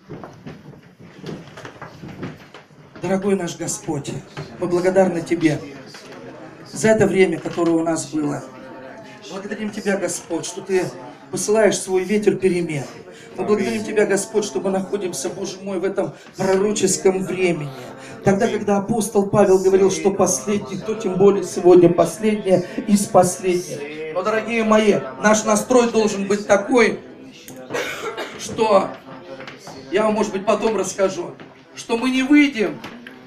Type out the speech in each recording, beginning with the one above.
Дорогой наш Господь, мы благодарны Тебе за это время, которое у нас было. Благодарим Тебя, Господь, что Ты посылаешь свой ветер перемен. Мы благодарим Тебя, Господь, что мы находимся, Боже мой, в этом пророческом времени. Тогда, когда апостол Павел говорил, что последний, то тем более сегодня последнее из последних. Но, дорогие мои, наш настрой должен быть такой, что, я вам, может быть, потом расскажу, что мы не выйдем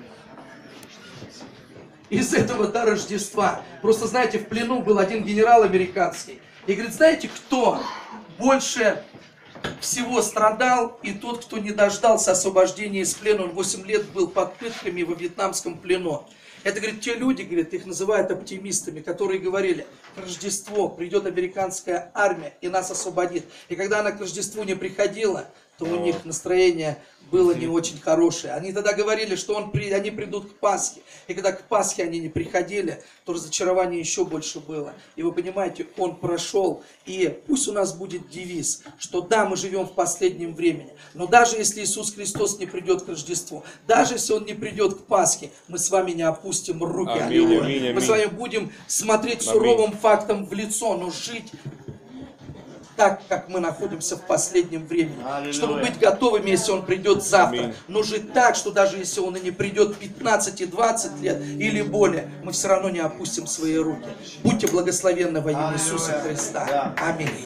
из этого до Рождества. Просто, знаете, в плену был один генерал американский. И говорит, знаете, кто больше всего страдал? И тот, кто не дождался освобождения из плена. Он 8 лет был под пытками во вьетнамском плену. Это, говорит, те люди, говорит, их называют оптимистами, которые говорили, к Рождеству придет американская армия и нас освободит. И когда она к Рождеству не приходила, то у них настроение было не очень хорошее. Они тогда говорили, что они придут к Пасхе. И когда к Пасхе они не приходили, то разочарование еще больше было. И вы понимаете, он прошел. И пусть у нас будет девиз, что да, мы живем в последнем времени. Но даже если Иисус Христос не придет к Рождеству, даже если Он не придет к Пасхе, мы с вами не опустим руки. Аминь, аминь, аминь. Мы с вами будем смотреть суровым фактом в лицо, но жить так, как мы находимся в последнем времени. Чтобы быть готовыми, если Он придет завтра. Но жить так, что даже если Он и не придет 15 и 20 лет или более, мы все равно не опустим свои руки. Будьте благословенны во имя Иисуса Христа. Аминь.